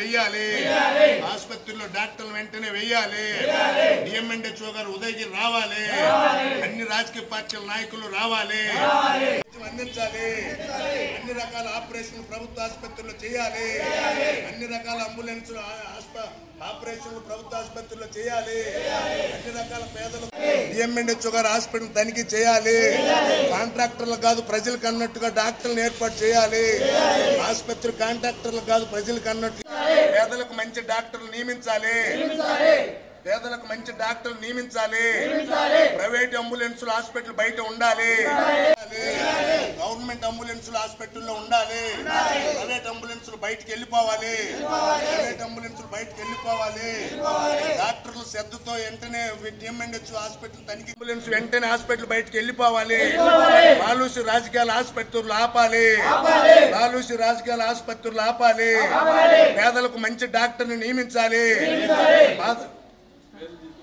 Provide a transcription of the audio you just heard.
వెయ్యాలి, ఆసుపత్రుల్లో డాక్టర్లు వెంటనే వెయ్యాలి, డిఎంఎన్హెచ్ఓ గారు ఉదయగిరి రావాలి, అన్ని రాజకీయ పార్టీల నాయకులు రావాలి, అందించాలి, అన్ని రకాల ఆపరేషన్లు ప్రభుత్వ ఆసుపత్రుల్లో చేయాలి, అన్ని రకాల అంబులెన్సులు ఆపరేషన్లు ప్రభుత్వ ఆసుపత్రుల్లో చేయాలి, అన్ని రకాల పేదలు డిఎంఎన్హెచ్ఓ గారు హాస్పిటల్ తనిఖీ చేయాలి, కాంట్రాక్టర్లు కాదు ప్రజలకు అన్నట్టుగా డాక్టర్లను ఏర్పాటు చేయాలి, ఆసుపత్రి కాంట్రాక్టర్లు కాదు ప్రజలకు అన్నట్టు పేదలకు మంచి డాక్టర్లు నియమించాలి, పేదలకు మంచి డాక్టర్లు నియమించాలి, ప్రైవేట్ అంబులెన్సులు హాస్పిటల్ బయట ఉండాలి, గవర్నమెంట్ అంబులెన్సులు హాస్పిటల్లో ఉండాలి, ప్రైవేట్ అంబులెన్సులు బయటకు వెళ్ళిపోవాలి, డాక్టర్లు శ్రద్ధతో వెంటనే డిఎంఎన్హెచ్ఓ హాస్పిటల్ తనిఖీ అంబులెన్స్ వెంటనే హాస్పిటల్ బయటకు వెళ్ళిపోవాలి, లాలూసి రాజకీయాల ఆసుపత్రులు ఆపాలి, పేదలకు మంచి డాక్టర్ని నియమించాలి.